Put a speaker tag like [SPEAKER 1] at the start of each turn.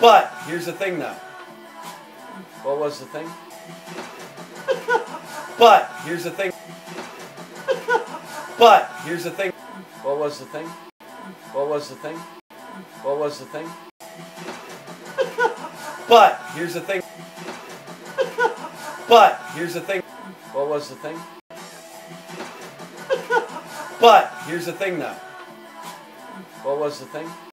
[SPEAKER 1] But here's the thing though. What was the thing? But here's the thing. But here's the thing. What was the thing? What was the thing? What was the thing? But here's the thing. But here's the thing. What was the thing? But here's the thing though. What was the thing?